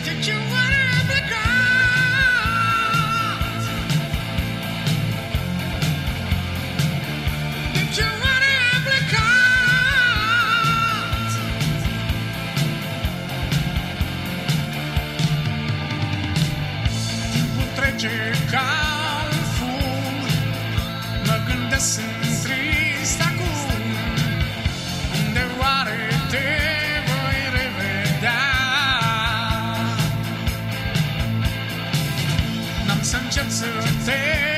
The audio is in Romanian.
Ca un fum, mă gândesc, sunt trist acum. Unde oare te voi revedea? N-am să încep să te